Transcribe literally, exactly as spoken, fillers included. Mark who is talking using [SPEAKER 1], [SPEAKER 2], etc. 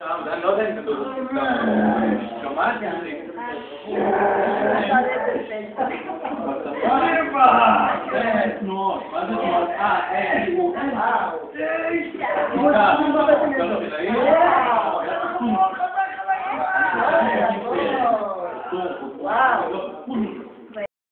[SPEAKER 1] אני לא יודע אם כתוב. שומעת? תנועות, מה זה תנועות? אה, אה, אה.